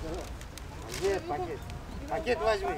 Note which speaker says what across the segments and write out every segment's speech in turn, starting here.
Speaker 1: Нет, пакет. Пакет возьми.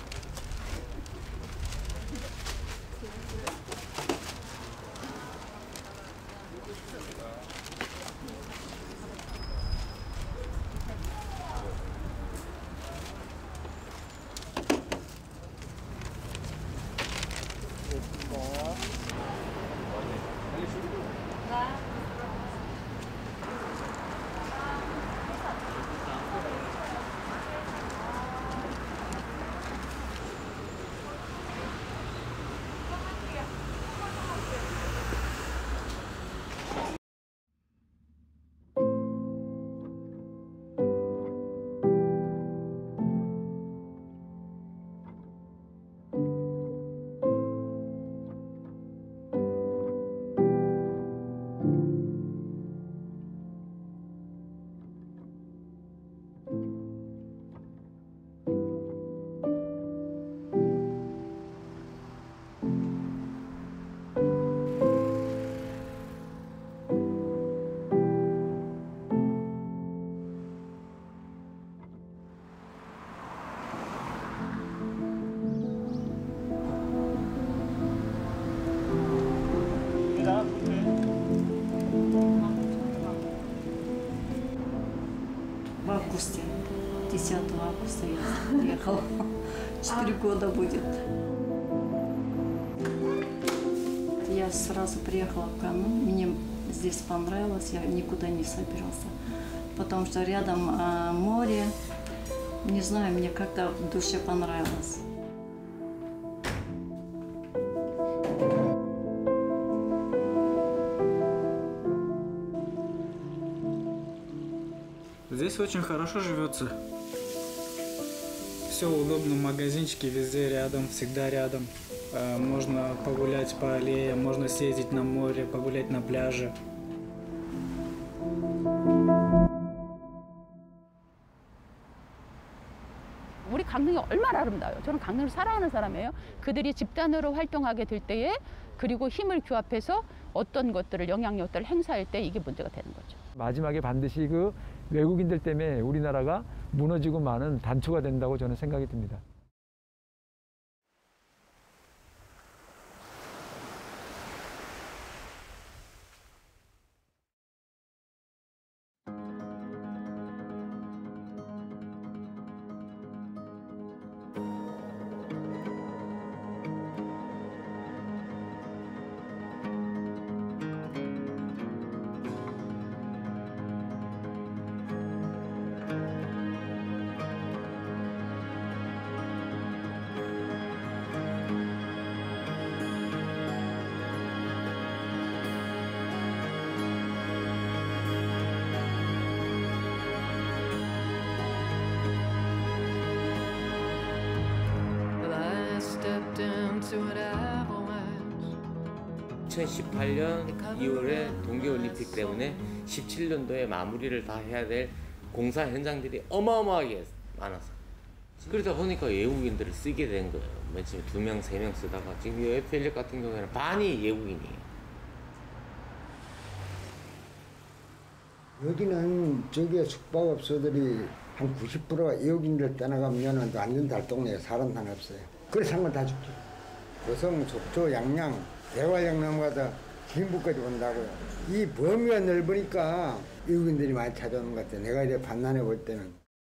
Speaker 2: В августе, 10 августа я приехала. 4 года будет. Я сразу приехала в Кану. Мне здесь понравилось, я никуда не собирался. Потому что рядом море. Не знаю, мне как-то в душе понравилось.
Speaker 3: Здесь очень хорошо живется. Все удобно, магазинчики везде рядом, всегда рядом. Можно погулять по аллее, можно съездить на море, погулять на пляже.
Speaker 4: 우리 강릉이 얼마나 아름다워요. 저는 강릉을 사랑하는 사람이에요. 그들이 집단으로 활동하게 될 때에 그리고 힘을 규합해서 어떤 것들을 영향력들을 행사할 때 이게 문제가 되는 거죠.
Speaker 5: 마지막에 반드시 그 외국인들 때문에 우리나라가 무너지고 마는 단초가 된다고 저는 생각이 듭니다.
Speaker 6: stepped into an avalanche.
Speaker 7: 2018년 2월에 동계올림픽 때문에 17년도에 마무리를 다 해야 될 공사 현장들이 어마어마하게 많아서 그러다 보니까 외국인들을 쓰게 된 거예요. 맨 처음에 2명, 3명 쓰다가 지금 이 FL력 같은 경우에는 반이 외국인이에요.
Speaker 1: 여기는 저기 숙박업소들이 한 90%가 외국인들 떠나가면 완전 달동네에 사람 하나 없어요. 그래서 한 건 다 죽죠. 여성, 속초, 양양, 대화양남마다 김부까지 온다고요. 이 범위가 넓으니까 외국인들이 많이 찾아오는 것 같아요. 내가 이제 반난해 볼 때는.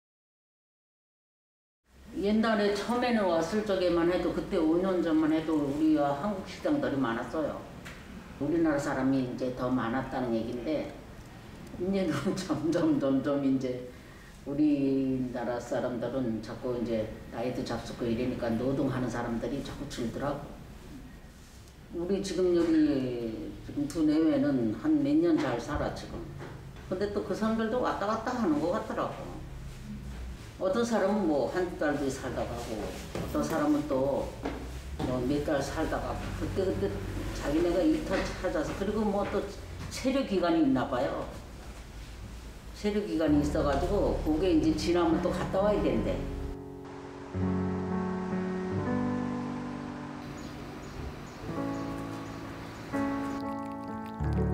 Speaker 8: 옛날에 처음에는 왔을 적에만 해도 그때 5년 전만 해도 우리가 한국 식당들이 많았어요. 우리나라 사람이 이제 더 많았다는 얘기인데 이제는 점점 이제 우리나라 사람들은 자꾸 이제 나이도 잡수고 이러니까 노동하는 사람들이 자꾸 줄더라고. 우리 지금 여기 지금 두 내외는 한 몇 년 잘 살아 지금. 근데 또 그 사람들도 왔다 갔다 하는 것 같더라고. 어떤 사람은 뭐 한두 달도 살다 가고 어떤 사람은 또 몇 달 살다 가고 그때 자기네가 일터 찾아서 그리고 뭐 또 세례 기간이 있나 봐요. 세례 기간이 있어가지고 그게 이제 지나면 또 갔다 와야 된대.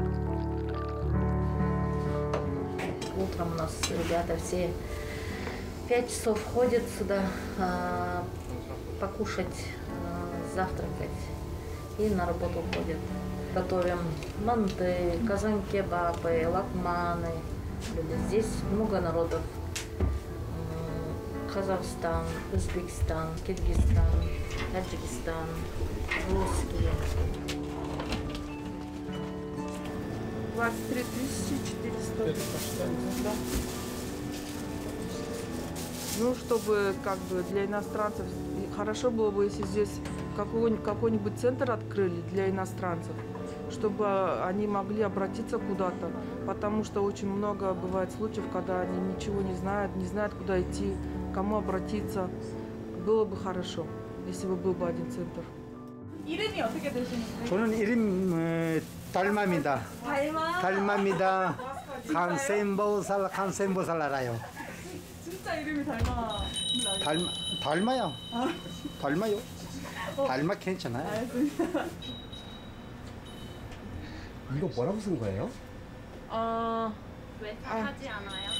Speaker 9: Утром у нас ребята все
Speaker 2: 5 часов ходят сюда покушать, завтракать и на работу ходят. Готовим манты, казан-кебабы, лакманы. Здесь много народов. Казахстан, Узбекистан, Киргизстан, Таджикистан, русские.
Speaker 9: 23 400. Да. Ну, чтобы как бы для иностранцев, хорошо было бы, если здесь какой-нибудь центр открыли для иностранцев, чтобы они могли обратиться куда-то, потому что очень много бывает случаев, когда они ничего не знают, куда идти, кому обратиться. Было бы хорошо, если бы был бы один центр.
Speaker 10: 이름이 어떻게 되시는지?
Speaker 11: 저는 이름 달마입니다. 달마입니다. 간센보살 알아요.
Speaker 10: 진짜 이름이 닮아.
Speaker 11: 달마요. 달마요. 달마 괜찮아요.
Speaker 10: 알겠습니다.
Speaker 12: 이거 뭐라고 쓴 거예요?
Speaker 4: 왜 하지 않아요?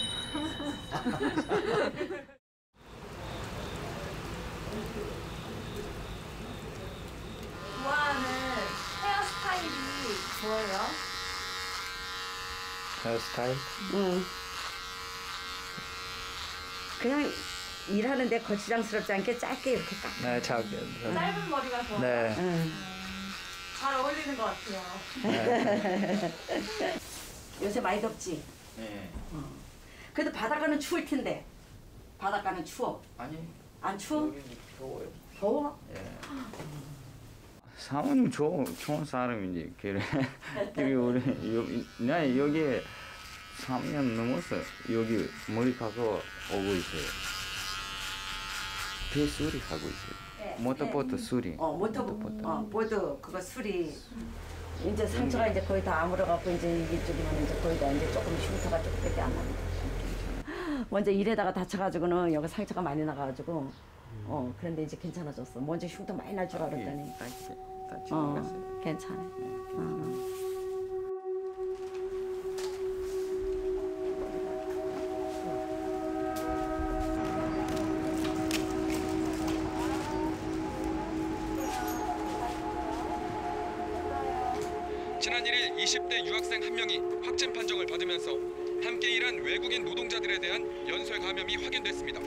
Speaker 10: 좋아하는 헤어스타일이 뭐예요?
Speaker 13: 헤어스타일?
Speaker 14: 응. 그냥 일하는데 거추장스럽지 않게 짧게 이렇게 딱.
Speaker 13: 네,
Speaker 10: 짧은 머리가 좋아요?
Speaker 13: 네.
Speaker 10: 잘 어울리는 것 같아요.
Speaker 13: 네.
Speaker 14: 요새 많이 덥지?
Speaker 13: 네.
Speaker 14: 그래도 바닷가는 추울 텐데. 바닷가는 추워?
Speaker 13: 아니.
Speaker 14: 안 추워?
Speaker 13: 더워요.
Speaker 14: 더워?
Speaker 13: 예. 사모님 좋은 사람인지 그래. 나 여기 3년 넘었어. 여기 머리 가서 오고 있어요. 배 수리 하고 있어요.
Speaker 14: 네.
Speaker 13: 모터보트 수리.
Speaker 14: 보드 그거 수리. 이제 상처가 이제 거의 다 아물어갖고 이제 이쪽이면 이제 거의 다 이제 조금 흉터가 조금밖에 안 납니다. 먼저 일에다가 다쳐가지고는 여기 상처가 많이 나가지고 그런데 이제 괜찮아졌어. 먼저 흉터 많이 날 줄 알았더니. 괜찮아.
Speaker 15: 지난 1일 20대 유학생 한 명이 확진 판정을 받으면서 함께 일한 외국인 노동자들에 대한 연쇄 감염이 확인됐습니다.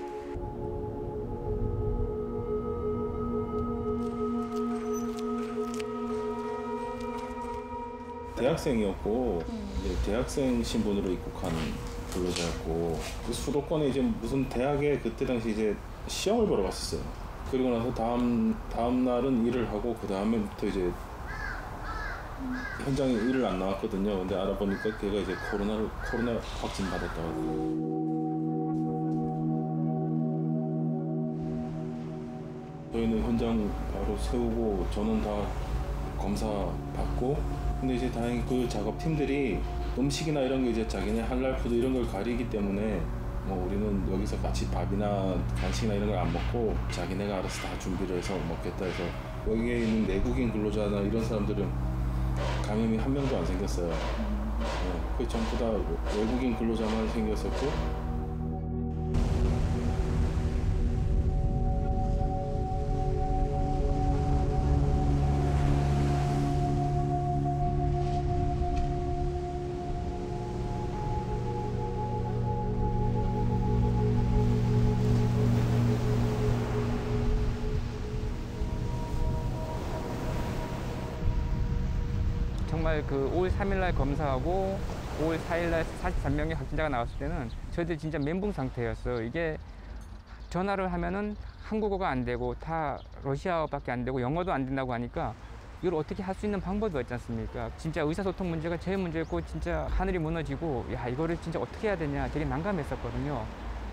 Speaker 16: 대학생이었고 이제 대학생 신분으로 입국한 근로자였고 그 수도권에 이제 무슨 대학에 그때 당시 이제 시험을 보러 갔었어요. 그리고 나서 다음 날은 일을 하고 그 다음에부터 이제 현장에 일을 안 나왔거든요. 근데 알아보니까 걔가 이제 코로나 확진 받았다고. 저희는 현장 바로 세우고 저는 다 검사 받고. 근데 이제 다행히 그 작업팀들이 음식이나 이런 게 이제 자기네 할랄 푸드 이런 걸 가리기 때문에 뭐 우리는 여기서 같이 밥이나 간식이나 이런 걸 안 먹고 자기네가 알아서 다 준비를 해서 먹겠다 해서 여기에 있는 내국인 근로자나 이런 사람들은 감염이 한 명도 안 생겼어요. 네, 그 전부 다 외국인 근로자만 생겼었고.
Speaker 5: 정말 그 5월 3일날 검사하고 5월 4일날 43명의 확진자가 나왔을 때는 저희들 진짜 멘붕 상태였어요. 이게 전화를 하면은 한국어가 안 되고 다 러시아어밖에 안 되고 영어도 안 된다고 하니까 이걸 어떻게 할 수 있는 방법이 없지 않습니까? 진짜 의사소통 문제가 제일 문제였고 진짜 하늘이 무너지고 야 이거를 진짜 어떻게 해야 되냐 되게 난감했었거든요.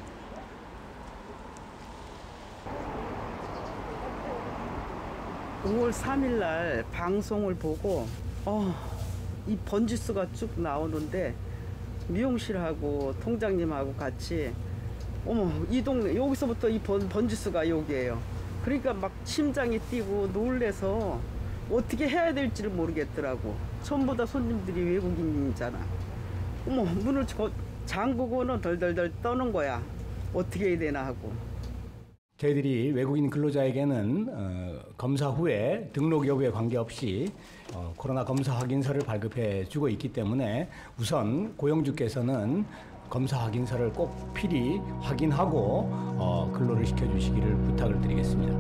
Speaker 17: (5월 3일) 날 방송을 보고 이 번지수가 쭉 나오는데 미용실하고 통장님하고 같이 이 동네 여기서부터 이 번지수가 여기예요. 그러니까 막 심장이 뛰고 놀래서 어떻게 해야 될지를 모르겠더라고. 전부 다 손님들이 외국인이잖아. 문을 잠그고는 덜덜덜 떠는 거야. 어떻게 해야 되나 하고.
Speaker 18: 저희들이 외국인 근로자에게는 검사 후에 등록 여부에 관계없이 코로나 검사 확인서를 발급해 주고 있기 때문에 우선 고용주께서는 검사 확인서를 꼭 필히 확인하고 근로를 시켜주시기를 부탁을 드리겠습니다.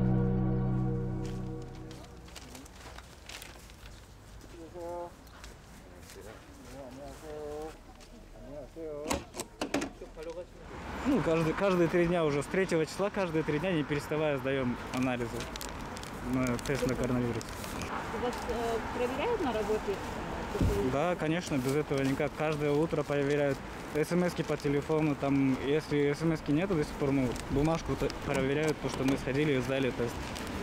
Speaker 3: Ну, каждые 3 дня уже, с 3 числа, каждые 3 дня, не переставая, сдаем анализы на тест на коронавирус.
Speaker 4: Вас проверяют на работе?
Speaker 3: Да, конечно, без этого никак. Каждое утро проверяют смс-ки по телефону. Там, если смс-ки нету до сих пор, ну, бумажку проверяют, то, что мы сходили и сдали тест.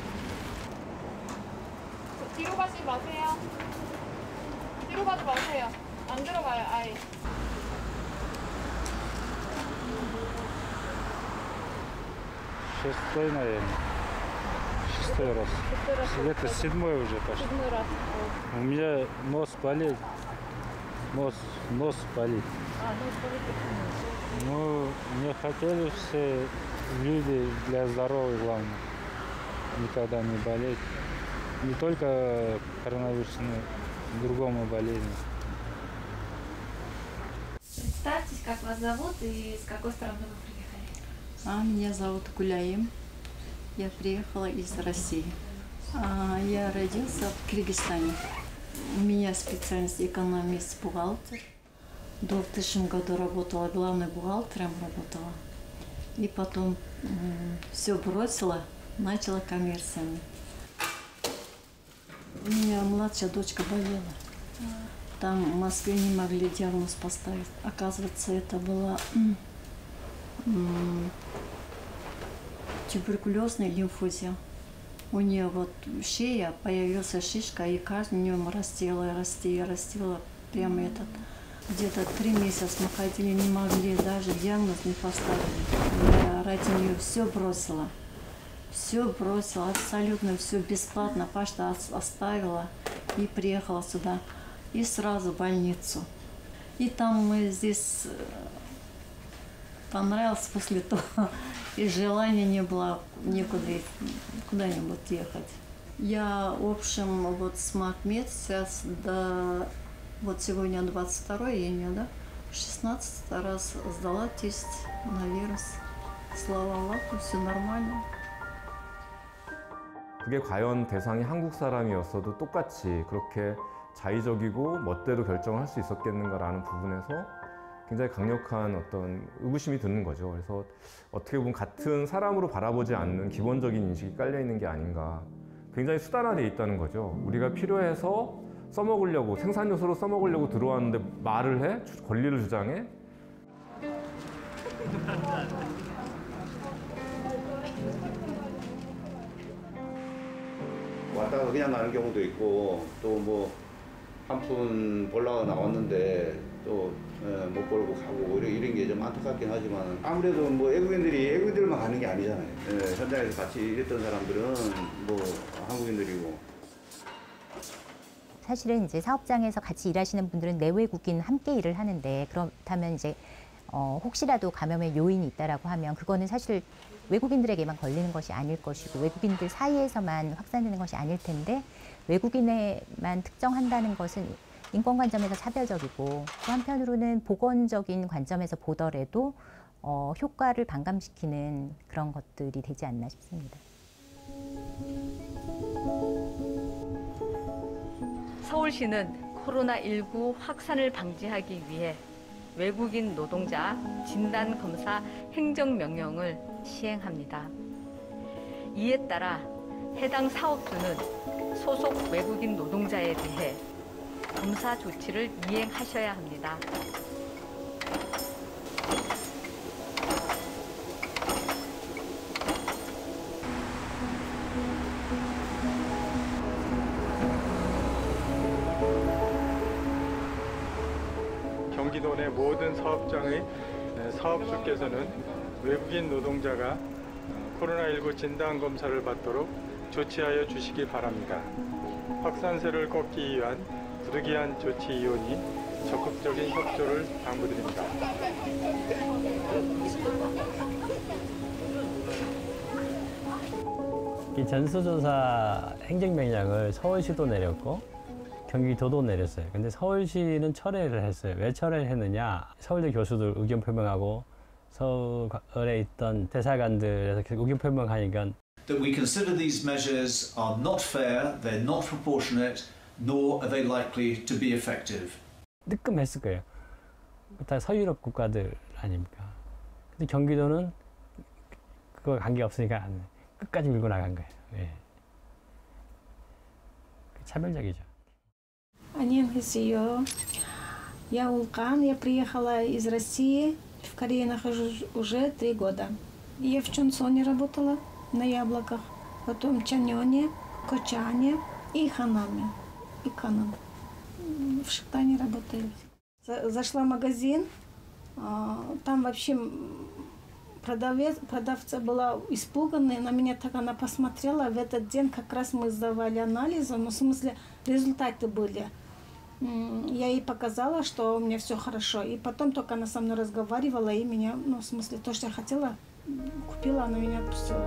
Speaker 10: 뒤로 가지 마세요. 뒤로 가지 마세요. 안 들어가요, 아예.
Speaker 3: Шестой, наверное. 6-й раз. Это 7-й уже пошел.
Speaker 10: 7-й раз.
Speaker 3: У меня нос болит. Нос болит.
Speaker 10: нос болит почему?
Speaker 3: Ну, не хотели все люди для здоровья, главное. Никогда не болеть. Не только коронавирус, но и другому болезни.
Speaker 2: Представьтесь, как вас зовут и с какой страны вы приехали? Меня зовут Гуляем. Я приехала из России. Я родился в Кыргызстане. У меня специальность экономист-бухгалтер. В 2000 году работала главным бухгалтером, работала. И потом все бросила, начала коммерциями. У меня младшая дочка болела. Там в Москве не могли диагноз поставить. Оказывается, это была туберкулезная лимфозия. У нее вот шея, появилась шишка, и каждый днем растила. Прямо этот. Где-то 3 месяца мы ходили, не могли, даже диагноз не поставили. Я ради нее все бросила. Все бросила, абсолютно все бесплатно. Пашта оставила и приехала сюда. И сразу в больницу. И там мы здесь понравилось после того, и желания не было никуда куда-нибудь ехать. Я, в общем, вот с марта месяца до вот сегодня 22 июня, да, 16 раз сдала тест на вирус. Слава Аллаху, все нормально.
Speaker 19: 그게 과연 대상이 한국 사람이었어도 똑같이 그렇게 자의적이고 멋대로 결정을 할 수 있었겠는가라는 부분에서 굉장히 강력한 어떤 의구심이 드는 거죠. 그래서 어떻게 보면 같은 사람으로 바라보지 않는 기본적인 인식이 깔려 있는 게 아닌가. 굉장히 수단화되어 있다는 거죠. 우리가 필요해서 써먹으려고, 생산 요소로 써먹으려고 들어왔는데 말을 해? 권리를 주장해?
Speaker 20: 왔다가 그냥 가는 경우도 있고, 또 뭐 한 푼 벌라가 나왔는데 또 못 벌고 가고 이런 게 좀 안타깝긴 하지만, 아무래도 뭐 외국인들만 가는 게 아니잖아요. 현장에서 같이 일했던 사람들은 뭐 한국인들이고.
Speaker 21: 사실은 이제 사업장에서 같이 일하시는 분들은 내외국인 함께 일을 하는데, 그렇다면 이제 혹시라도 감염의 요인이 있다라고 하면 그거는 사실 외국인들에게만 걸리는 것이 아닐 것이고 외국인들 사이에서만 확산되는 것이 아닐 텐데, 외국인에만 특정한다는 것은 인권 관점에서 차별적이고, 또 한편으로는 보건적인 관점에서 보더라도 효과를 반감시키는 그런 것들이 되지 않나 싶습니다.
Speaker 22: 서울시는 코로나19 확산을 방지하기 위해 외국인 노동자 진단검사 행정명령을 시행합니다. 이에 따라 해당 사업주는 소속 외국인 노동자에 대해 검사 조치를 이행하셔야 합니다.
Speaker 23: 경기도 내 모든 사업장의 사업주께서는 외국인 노동자가 코로나19 진단검사를 받도록 조치하여 주시기 바랍니다. 확산세를 꺾기 위한 부득이한 조치 이용이 적극적인 협조를 당부드립니다.
Speaker 1: 이 전수조사 행정명령을 서울시도 내렸고 경기도도 내렸어요. 근데 서울시는 철회를 했어요. 왜 철회를 했느냐? 서울대 교수들 의견 표명하고 서울에 있던 대사관들에서 계속 의견 표명하니까
Speaker 6: that we consider these measures are not fair, they're not proportionate, nor are they likely to be effective.
Speaker 1: 뜨끔했을 거예요. 다 서유럽 국가들 아닙니까? 근데 경기도는 그거 관계 없으니까 끝까지 밀고 나간 거예요. 예. 차별적이죠.
Speaker 7: Аньянгесио. Я Улкан, я приехала из России, в Корее нахожусь уже 3 года. Я в Чонсоне работала, на яблоках, потом Чаньоне, Кочане и Ханаме, и Канан. В Шиктане работали. Зашла в магазин, там вообще продавца была испуганная, на меня так она посмотрела. В этот день как раз мы сдавали анализы, ну, в смысле, результаты были. Я ей показала, что у меня все хорошо. И потом только она со мной разговаривала и меня, ну, в смысле, то, что я хотела, купила, она меня отпустила.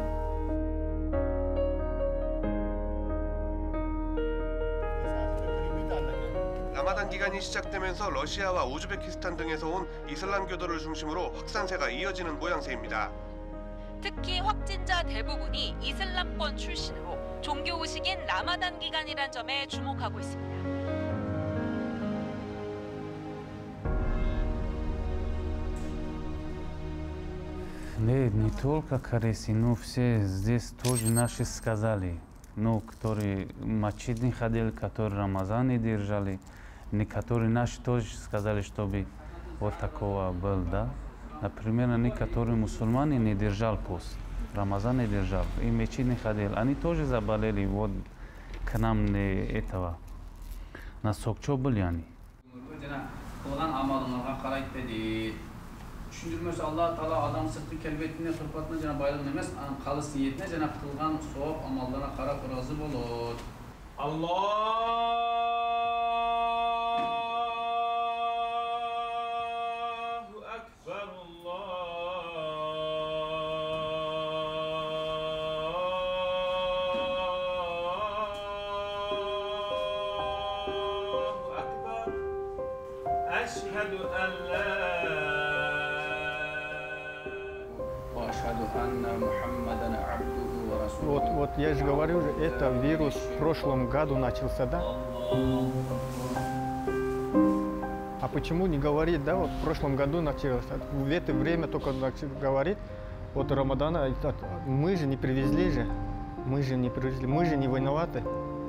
Speaker 24: 라마단 기간이 시작되면서 러시아와 우즈베키스탄 등에서 온 이슬람교도를 중심으로 확산세가 이어지는 모양새입니다.
Speaker 25: 특히 확진자 대부분이 이슬람권 출신으로 종교의식인 라마단 기간이란 점에 주목하고 있습니다.
Speaker 26: Не только корейцы, но все здесь тоже наши сказали. Ну, которые мачид не ходили, которые Рамазан не держали. Некоторые наши тоже сказали, чтобы вот такого был, да. Например, некоторые мусульмане не держал пост, Рамазан не держал, и мечеть не ходил. Они тоже заболели, вот к нам не этого. На сокчо были они.
Speaker 27: Düşündürmesi Allah Teala adam sırtı kelbetine, hırpatına cana bayılın demez, kalıs niyetine cana kılgan soğuk amallarına karak razı olur. Allahu Ekber, Allahu Ekber. Eşhedü en la
Speaker 28: Вот я же говорю, это вирус в прошлом году начался, да? А почему не говорить, да, вот в прошлом году начался? В это время только говорит, вот Рамадана, мы же не привезли же, мы же не привезли, мы же не виноваты.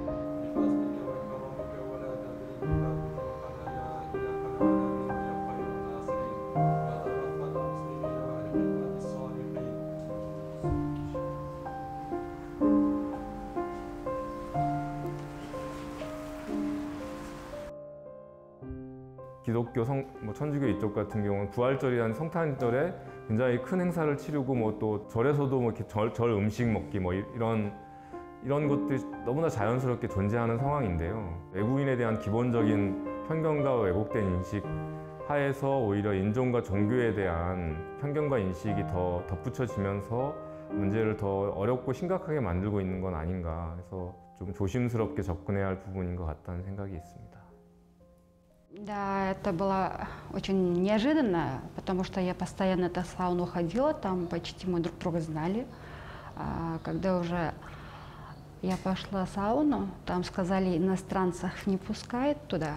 Speaker 19: 기독교 천주교 이쪽 같은 경우는 부활절이라는 성탄절에 굉장히 큰 행사를 치르고 뭐 또 절에서도 뭐 이렇게 절 음식 먹기 뭐 이런 것들이 너무나 자연스럽게 존재하는 상황인데요. 외국인에 대한 기본적인 편견과 왜곡된 인식 하에서 오히려 인종과 종교에 대한 편견과 인식이 더 덧붙여지면서 문제를 더 어렵고 심각하게 만들고 있는 건 아닌가 해서 좀 조심스럽게 접근해야 할 부분인 것 같다는 생각이 있습니다.
Speaker 29: Да, это было очень неожиданно, потому что я постоянно в сауну ходила, там почти мы друг друга знали. Когда уже я пошла в сауну, там сказали, иностранцев не пускают туда.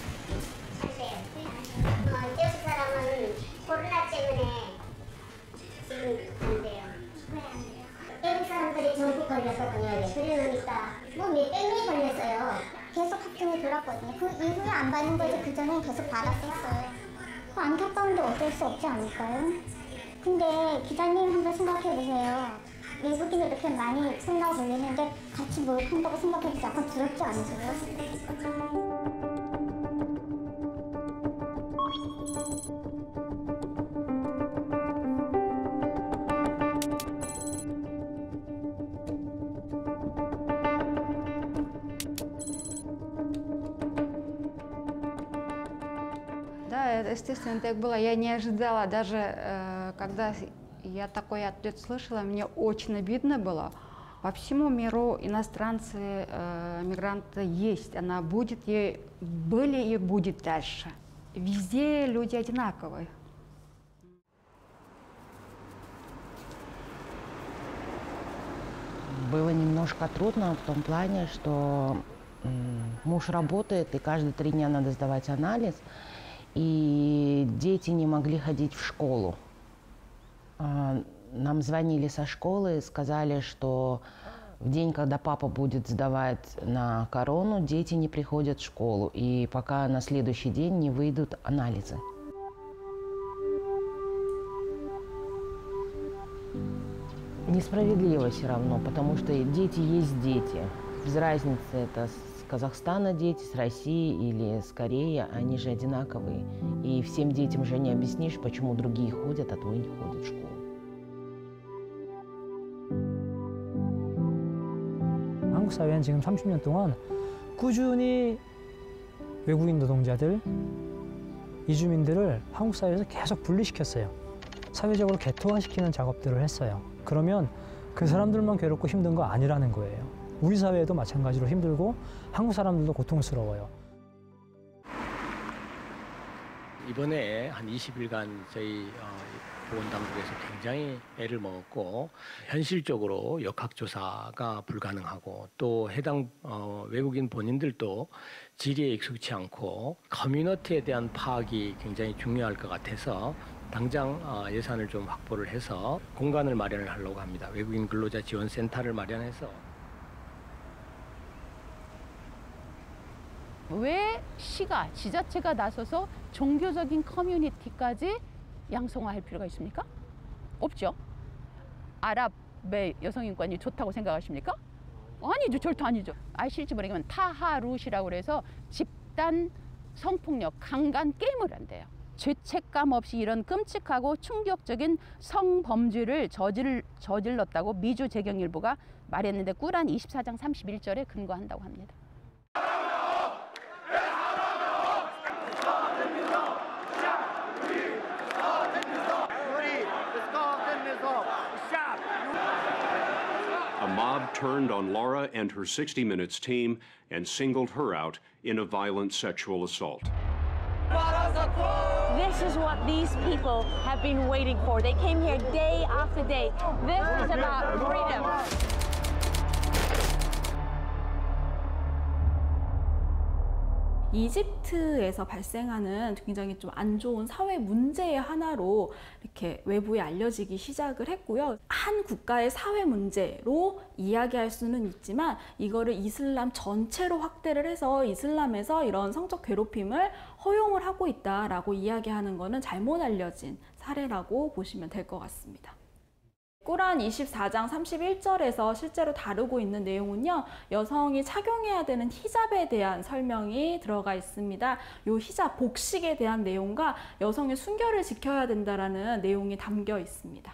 Speaker 30: 계속 학생이 돌았거든요. 그 이후에 안 받는 거지 그전엔 계속 받았었어요. 안타까운데 어쩔 수 없지 않을까요? 근데 기자님 한번 생각해보세요. 외국인이 이렇게 많이 코로나 걸리는데 같이 모욕한다고 생각해도 약간 두렵지 않으세요?
Speaker 29: Естественно, так было. Я не ожидала, даже когда я такой ответ слышала, мне очень обидно было. По всему миру иностранцы, мигранты есть, она будет, и были и будет дальше. Везде люди одинаковые.
Speaker 5: Было немножко трудно в том плане, что муж работает, и каждые 3 дня надо сдавать анализ, и дети не могли ходить в школу. Нам звонили со школы, сказали, что в день, когда папа будет сдавать на корону, дети не приходят в школу, и пока на следующий день не выйдут анализы. Несправедливо все равно, потому что дети есть дети. Без разницы, это с Казахстана дети, с России или с Кореи, они же одинаковые. И всем детям же не объяснишь, почему другие ходят, а твой не ходит в школу.
Speaker 8: 한국 사회는 지금 30년 동안 꾸준히 외국인 노동자들, 이주민들을 한국 사회에서 계속 분리시켰어요. 사회적으로 개토화시키는 작업들을 했어요. 그러면 그 사람들만 괴롭고 힘든 거 아니라는 거예요. 우리 사회도 마찬가지로 힘들고 한국 사람들도 고통스러워요.
Speaker 18: 이번에 한 20일간 저희 보건당국에서 굉장히 애를 먹었고 현실적으로 역학조사가 불가능하고 또 해당 외국인 본인들도 지리에 익숙치 않고 커뮤니티에 대한 파악이 굉장히 중요할 것 같아서 당장 예산을 좀 확보를 해서 공간을 마련을 하려고 합니다. 외국인 근로자 지원센터를 마련해서.
Speaker 4: 왜 시가, 지자체가 나서서 종교적인 커뮤니티까지 양성화할 필요가 있습니까? 없죠. 아랍의 여성인권이 좋다고 생각하십니까? 아니죠. 절대 아니죠. 아실지 모르겠지만 타하룻이라고 해서 집단 성폭력, 강간 게임을 한대요. 죄책감 없이 이런 끔찍하고 충격적인 성범죄를 저질렀다고 미주재경일보가 말했는데 꾸란 24장 31절에 근거한다고 합니다.
Speaker 9: A mob turned on Laura and her 60 Minutes team and singled her out in a violent sexual assault.
Speaker 11: This is what these people have been waiting for. They came here day after day. This is about freedom.
Speaker 12: 이집트에서 발생하는 굉장히 좀 안 좋은 사회 문제의 하나로 이렇게 외부에 알려지기 시작을 했고요. 한 국가의 사회 문제로 이야기할 수는 있지만 이거를 이슬람 전체로 확대를 해서 이슬람에서 이런 성적 괴롭힘을 허용을 하고 있다라고 이야기하는 거는 잘못 알려진 사례라고 보시면 될 것 같습니다. 꾸란 24장 31절에서 실제로 다루고 있는 내용은요, 여성이 착용해야 되는 히잡에 대한 설명이 들어가 있습니다. 요 히잡, 복식에 대한 내용과 여성의 순결을 지켜야 된다라는 내용이 담겨 있습니다.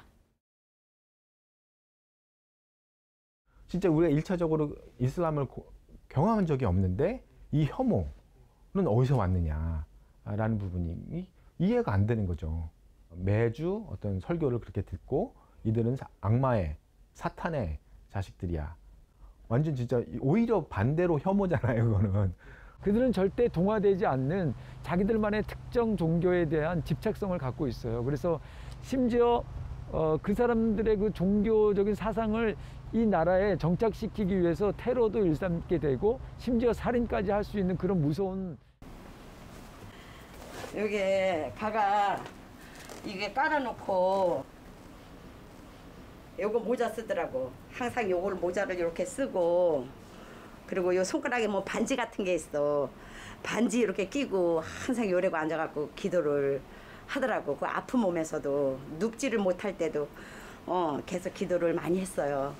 Speaker 13: 진짜 우리가 1차적으로 이슬람을 경험한 적이 없는데 이 혐오는 어디서 왔느냐라는 부분이 이해가 안 되는 거죠. 매주 어떤 설교를 그렇게 듣고 이들은 악마의, 사탄의 자식들이야. 완전 진짜 오히려 반대로 혐오잖아요, 그거는.
Speaker 14: 그들은 절대 동화되지 않는 자기들만의 특정 종교에 대한 집착성을 갖고 있어요. 그래서 심지어 그 사람들의 그 종교적인 사상을 이 나라에 정착시키기 위해서 테러도 일삼게 되고 심지어 살인까지 할 수 있는 그런 무서운.
Speaker 15: 여기 가가 이게 깔아놓고 요거 모자 쓰더라고. 항상 요걸 모자를 이렇게 쓰고, 그리고 요 손가락에 뭐 반지 같은 게 있어. 반지 이렇게 끼고 항상 요래고 앉아갖고 기도를 하더라고. 그 아픈 몸에서도 눕지를 못할 때도 계속 기도를 많이 했어요.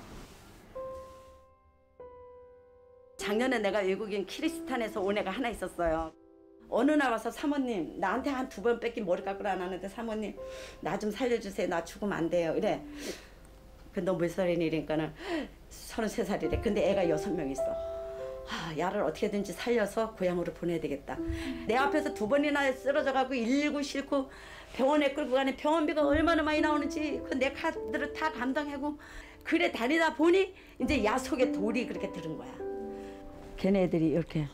Speaker 15: 작년에 내가 외국인 키리스탄에서 온 애가 하나 있었어요. 어느 날 와서 사모님, 나한테 한 2번 뺏긴 머리 깎으러 안 하는데 사모님 나 좀 살려주세요. 나 죽으면 안 돼요. 이래. 너 몇 살이니? 이러니까는 33살이래. 근데 애가 6명 있어. 야를 어떻게든지 살려서 고향으로 보내야 되겠다. 내 앞에서 2번이나 쓰러져가고 119 싣고 병원에 끌고 가는 병원비가 얼마나 많이 나오는지 그 내 카드를 다 감당하고 그래 다니다 보니 이제 야 속에 돌이 그렇게 들은 거야. 걔네들이 이렇게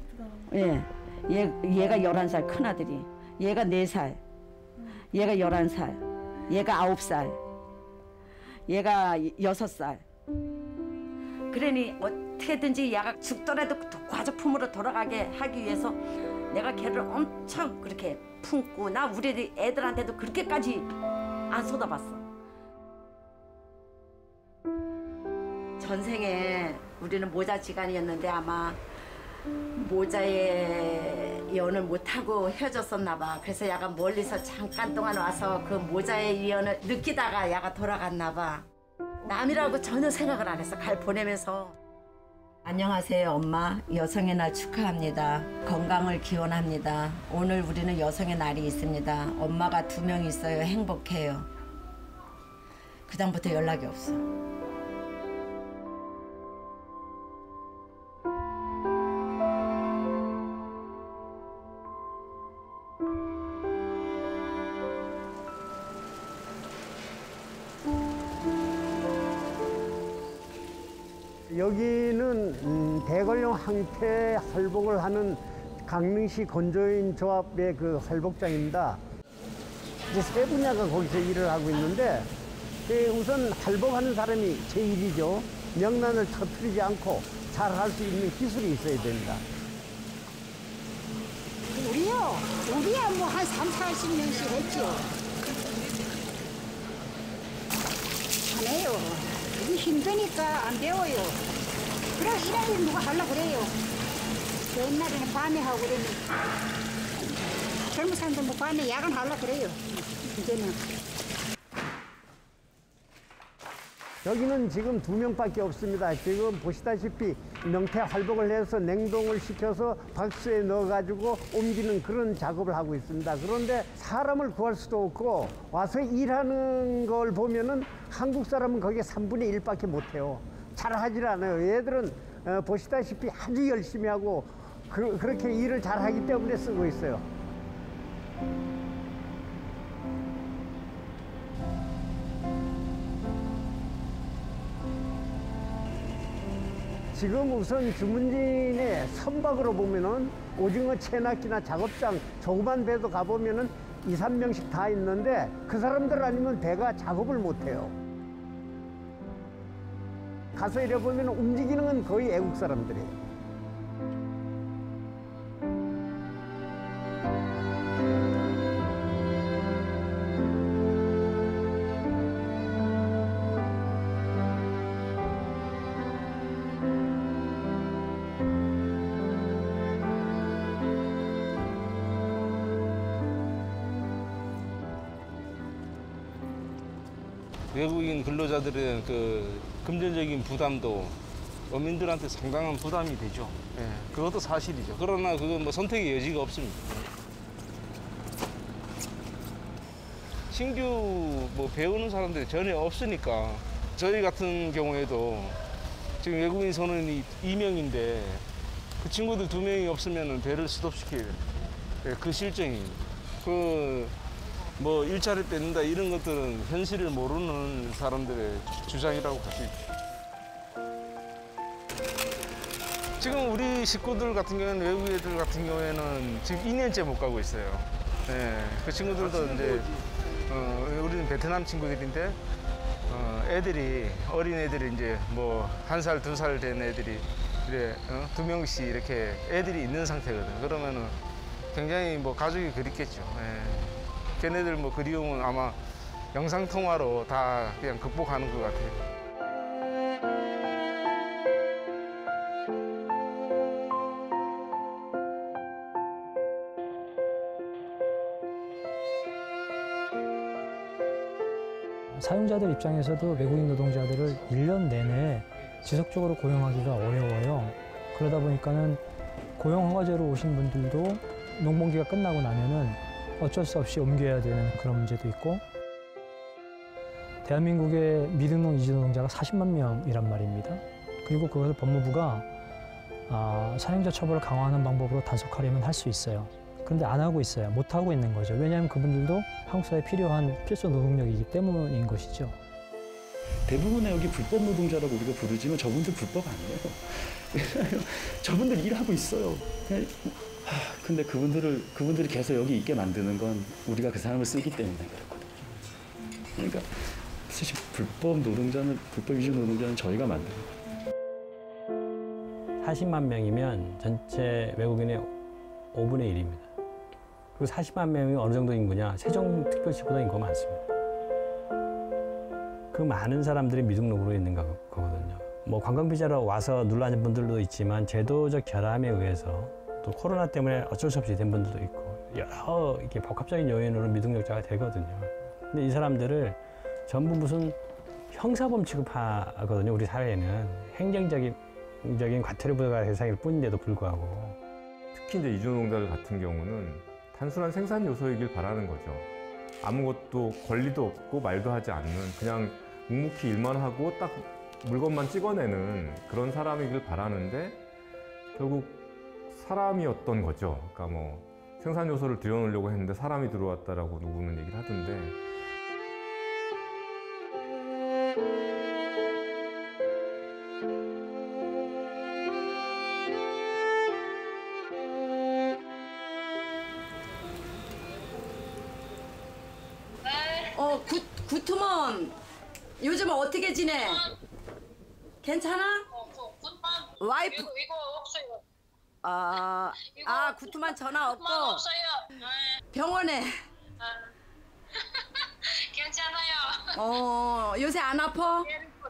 Speaker 15: 얘가 11살 큰아들이, 얘가 4살, 얘가 11살, 얘가 9살, 얘가 6살. 그러니 어떻게든지 야가 죽더라도 과적품으로 돌아가게 하기 위해서 내가 걔를 엄청 그렇게 품고 나 우리 애들한테도 그렇게까지 안 쏟아봤어. 전생에 우리는 모자지간이었는데 아마 모자에 연을 못하고 헤어졌었나 봐. 그래서 야가 멀리서 잠깐 동안 와서 그 모자의 위연을 느끼다가 야가 돌아갔나 봐. 남이라고 전혀 생각을 안 했어. 갈 보내면서. 안녕하세요 엄마. 여성의 날 축하합니다. 건강을 기원합니다. 오늘 우리는 여성의 날이 있습니다. 엄마가 2명 있어요. 행복해요. 그다음부터 연락이 없어.
Speaker 2: 여기는 대관령 항태 활복을 하는 강릉시 건조인 조합의 그 활복장입니다. 이제 3분야가 거기서 일을 하고 있는데 우선 활복하는 사람이 제일이죠. 명란을 터뜨리지 않고 잘 할 수 있는 기술이 있어야 됩니다.
Speaker 3: 우리야 뭐 한 30-40명씩 했죠. 안 해요. 이게 힘드니까 안 배워요. 그래 일하면 누가 하려고 그래요. 옛날에는 밤에 하고 그러면 젊은 사람들 뭐 밤에 야간 하려고 그래요. 이제는.
Speaker 2: 여기는 지금 2명밖에 없습니다. 지금 보시다시피 명태 활복을 해서 냉동을 시켜서 박스에 넣어가지고 옮기는 그런 작업을 하고 있습니다. 그런데 사람을 구할 수도 없고 와서 일하는 걸 보면은 한국 사람은 거기에 3분의 1밖에 못해요. 잘 하질 않아요. 얘들은 보시다시피 아주 열심히 하고 그렇게 일을 잘 하기 때문에 쓰고 있어요. 지금 우선 주문진의 선박으로 보면은 오징어 채낚기나 작업장 조그만 배도 가보면은 2-3명씩 다 있는데 그 사람들 아니면 배가 작업을 못해요. 가서 이래 보면 움직이는 건 거의 애국 사람들이에요.
Speaker 6: 외국인 근로자들은 그 금전적인 부담도 어민들한테 상당한 부담이 되죠. 예, 그것도 사실이죠. 그러나 그건 뭐 선택의 여지가 없습니다. 신규 뭐 배우는 사람들이 전혀 없으니까 저희 같은 경우에도 지금 외국인 선원이 2명인데 그 친구들 2명이 없으면 배를 스톱시켜야 돼요. 예, 그 실정입니다. 뭐 일자리를 뺏는다 이런 것들은 현실을 모르는 사람들의 주장이라고 할 수 있죠. 지금 우리 식구들 같은 경우에는 외국 애들 같은 경우에는 지금 2년째 못 가고 있어요. 네, 그 친구들도 이제 우리는 베트남 친구들인데 애들이 어린 애들이 이제 뭐 1살, 2살 된 애들이 이래 2명씩 이렇게 애들이 있는 상태거든. 그러면은 굉장히 뭐 가족이 그립겠죠. 네. 걔네들 뭐 그리움은 아마 영상통화로 다 그냥 극복하는 것 같아요.
Speaker 8: 사용자들 입장에서도 외국인 노동자들을 1년 내내 지속적으로 고용하기가 어려워요. 그러다 보니까는 고용 허가제로 오신 분들도 농번기가 끝나고 나면은 어쩔 수 없이 옮겨야 되는 그런 문제도 있고, 대한민국의 미등록 이주 노동자가 40만 명이란 말입니다. 그리고 그것을 법무부가 살인자 처벌을 강화하는 방법으로 단속하려면 할 수 있어요. 그런데 안 하고 있어요. 못 하고 있는 거죠. 왜냐하면 그분들도 한국 사회에 필요한 필수 노동력이기 때문인 것이죠.
Speaker 1: 대부분의 여기 불법 노동자라고 우리가 부르지만 저분들 불법 아니에요. 저분들 일하고 있어요. 근데 그분들이 계속 여기 있게 만드는 건 우리가 그 사람을 쓰기 때문에 그렇거든요. 그러니까 사실 불법 위주 노동자는 저희가 만드는 거예요.
Speaker 7: 40만 명이면 전체 외국인의 5분의 1입니다. 그리고 40만 명이 어느 정도 인구냐? 세종특별시보다 인구가 많습니다. 그 많은 사람들이 미등록으로 있는 거거든요. 뭐 관광비자로 와서 눌러앉은 분들도 있지만 제도적 결함에 의해서 또 코로나 때문에 어쩔 수 없이 된 분들도 있고 여러 이렇게 복합적인 요인으로 미등록자가 되거든요. 근데 이 사람들을 전부 무슨 형사범 취급하거든요. 우리 사회에는 행정적인 과태료 부과 대상일 뿐인데도 불구하고.
Speaker 19: 특히 이제 이주노동자들 같은 경우는 단순한 생산 요소이길 바라는 거죠. 아무것도 권리도 없고 말도 하지 않는 그냥 묵묵히 일만 하고 딱 물건만 찍어내는 그런 사람이길 바라는데 결국 사람이었던 거죠. 그러니까 뭐 생산 요소를 들여놓으려고 했는데 사람이 들어왔다라고 누구는 얘기를 하던데.
Speaker 15: 구트먼 요즘 어떻게 지내? 괜찮아? 와이프
Speaker 10: 이거 없어요.
Speaker 15: 구트만 전화 없고
Speaker 10: 없어요.
Speaker 15: 병원에.
Speaker 10: 괜찮아요.
Speaker 15: 요새 안 아파?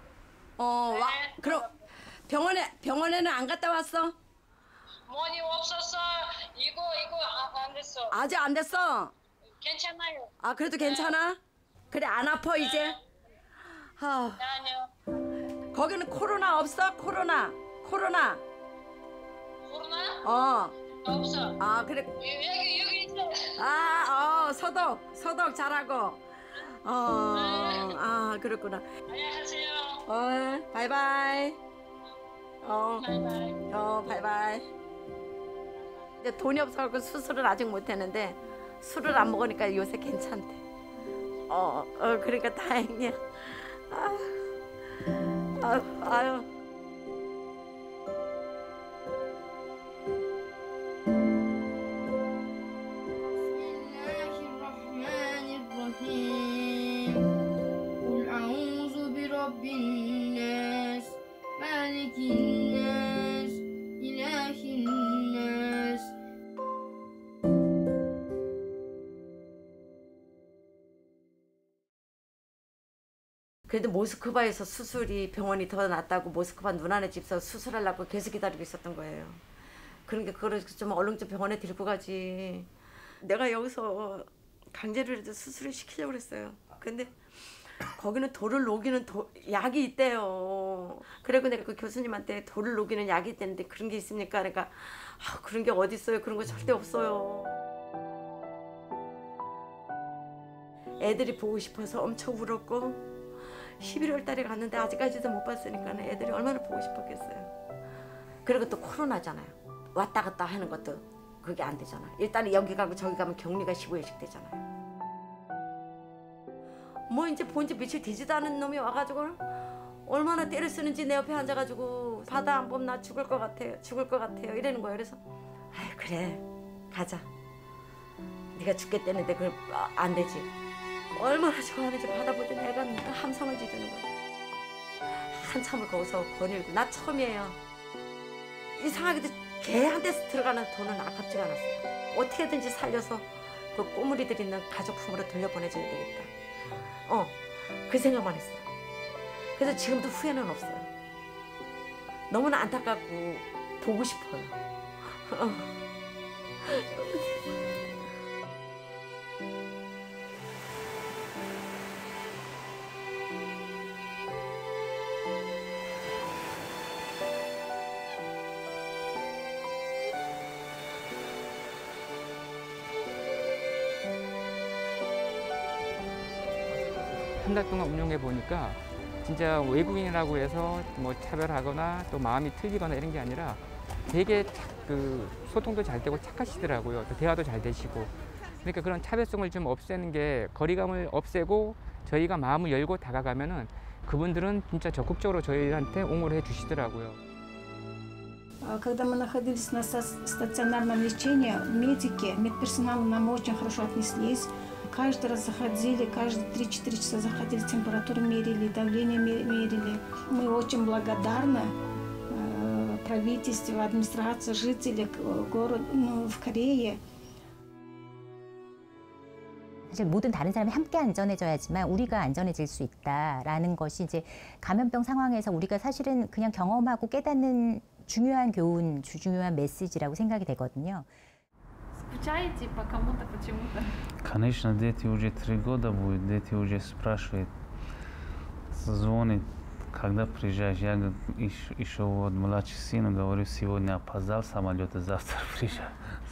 Speaker 15: 그럼 병원에는 안 갔다 왔어?
Speaker 10: money 없었어. 이거 안 됐어.
Speaker 15: 아직 안 됐어?
Speaker 10: 괜찮아요.
Speaker 15: 그래도 괜찮아? 그래 안 아파 이제?
Speaker 10: 아니요.
Speaker 15: 거기는 코로나 없어? 코로나?
Speaker 10: 코로나? 없어.
Speaker 15: 그래.
Speaker 10: 여기 있어.
Speaker 15: 소독 잘하고. 그렇구나.
Speaker 10: 안녕하세요.
Speaker 15: 바이바이. 바이바이. 이제 돈이 없어서 수술을 아직 못했는데 술을 안 먹으니까 요새 괜찮대. 그러니까 다행이야. 아유.
Speaker 16: قل أعوذ برب الناس مالك الناس إله الناس.
Speaker 15: 그래도 모스크바에서 수술이 병원이 더 낫다고 모스크바 누나네 집에서 수술하려고 계속 기다리고 있었던 거예요. 그러니까 그걸 좀 얼른 좀 병원에 데리고 가지. 내가 여기서 강제로라도 수술을 시키려고 그랬어요. 근데 거기는 돌을 녹이는 약이 있대요. 그리고 내가 그 교수님한테 돌을 녹이는 약이 있다는데 그런 게 있습니까? 그러니까 그런 게 어디 있어요? 그런 거 절대 없어요. 애들이 보고 싶어서 엄청 울었고 11월 달에 갔는데 아직까지도 못 봤으니까 애들이 얼마나 보고 싶었겠어요. 그리고 또 코로나잖아요. 왔다 갔다 하는 것도 그게 안 되잖아. 일단 여기 가고 저기 가면 격리가 15일씩 되잖아요. 뭐 이제 본지 며칠 되지도 않은 놈이 와가지고 얼마나 때를 쓰는지 내 옆에 앉아가지고 바다 안 보면 나 죽을 것 같아요 이러는 거예요. 그래서 그래 가자. 네가 죽겠다는데 그걸 안 되지. 얼마나 좋아하는지 바다 보던 애가 함성을 지르는 거야. 한참을 거기서 거닐고 나 처음이에요. 이상하게도 걔한테 들어가는 돈은 아깝지가 않았어요. 어떻게든지 살려서 그 꼬물이들 있는 가족품으로 돌려보내줘야 되겠다. 그 생각만 했어요. 그래서 지금도 후회는 없어요. 너무나 안타깝고 보고 싶어요.
Speaker 17: 한 달 동안 운영해 보니까 진짜 외국인이라고 해서 뭐 차별하거나 또 마음이 틀리거나 이런 게 아니라 되게 소통도 잘 되고 착하시더라고요. 또 대화도 잘 되시고. 그러니까 그런 차별성을 좀 없애는 게 거리감을 없애고 저희가 마음을 열고 다가가면은 그분들은 진짜 적극적으로 저희한테 옹호를 해주시더라고요.
Speaker 3: Когда мы находились на стационарном лечении, медики, медперсонал нам очень хорошо отнеслись. Каждый раз заходили, каждые 3-4 часа заходили, температуру мерили, давление мерили. Мы очень благодарны правительству, администрации, жителям города, в Корее.
Speaker 20: 사실 모든 다른 사람이 함께 안전해져야지만 우리가 안전해질 수 있다라는 것이 이제 감염병 상황에서 우리가 사실은 그냥 경험하고 깨닫는 중요한 교훈, 중요한 메시지라고 생각이 되거든요.
Speaker 12: Скучаете по кому-то, почему-то?
Speaker 21: Конечно, дети уже 3 года будет, дети уже спрашивают, звонит, когда приезжаешь. Я еще вот младший сын говорю, сегодня опоздал самолет, а завтра приезжаю.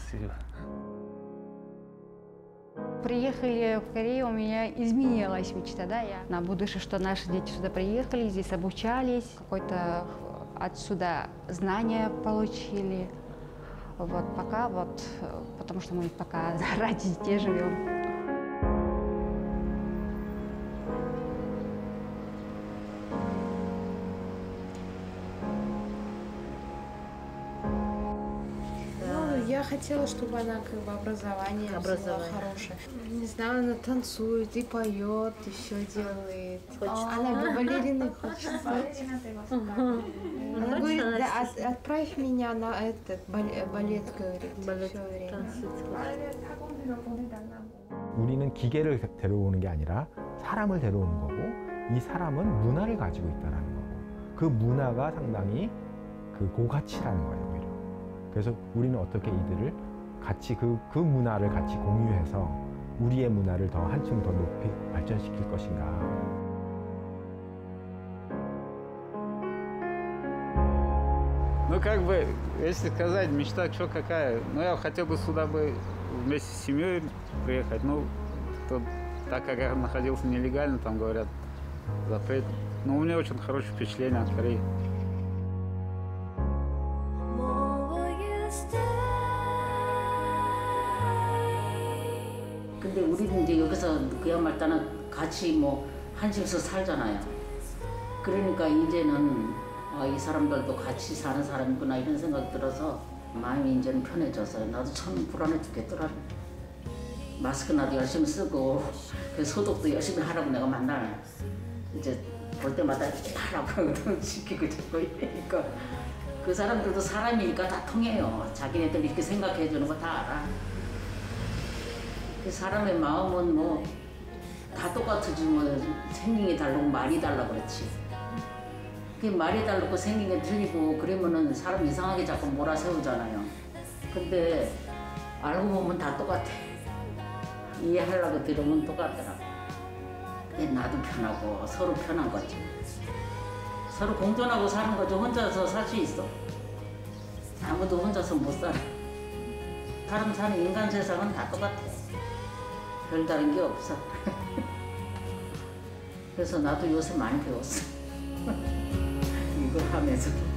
Speaker 29: Приехали в Корею, у меня изменилась мечта, да, я на будущее, что наши дети сюда приехали, здесь обучались, какое-то отсюда знания получили. Вот пока вот, потому что мы пока ради детей живем.
Speaker 22: Я хотела, чтобы она как бы образование взяла хорошее. Не знаю, она танцует и поет, и все делает. Она балериной хочет стать. Она говорит, да, отправь меня на этот балет, говорит, все время.
Speaker 13: 우리는 기계를 데려오는 게 아니라 사람을 데려오는 거고 이 사람은 문화를 가지고 있다는 거고 그 문화가 상당히 고가치라는 거예요. 오히려. 그래서 우리는 어떻게 이들을 같이 그 문화를 같이 공유해서 우리의 문화를 더 한층 더 높이 발전시킬 것인가.
Speaker 23: Ну, как бы, если сказать, мечта что какая, ну, я хотел бы сюда бы вместе с семьей приехать, ну, так как я находился нелегально, там, говорят, запрет. Но у меня очень хорошее впечатление от Кореи.
Speaker 24: 근데 우리는 이제 여기서 그야말로 같이 뭐 한 집에서 살잖아요. 그러니까 이제는 이 사람들도 같이 사는 사람이구나 이런 생각이 들어서 마음이 이제는 편해졌어요. 나도 참 불안해 죽겠더라. 마스크 나도 열심히 쓰고 그 소독도 열심히 하라고 내가 맨날 이제 볼 때마다 하라고 지키고 자꾸 이러니까 그 사람들도 사람이니까 다 통해요. 자기네들 이렇게 생각해 주는 거 다 알아. 그 사람의 마음은 뭐 다 똑같지 뭐 생긴 게 다르고 말이 달라 그렇지. 그 말이 다르고 생긴 게 틀리고 그러면은 사람 이상하게 자꾸 몰아세우잖아요. 근데 알고 보면 다 똑같아. 이해하려고 들으면 똑같더라고. 나도 편하고 서로 편한 거지. 서로 공존하고 사는 거지. 혼자서 살 수 있어? 아무도 혼자서 못 살아. 사람 사는 인간 세상은 다 똑같아. 별다른 게 없어. 그래서 나도 요새 많이 배웠어. 이걸 하면서.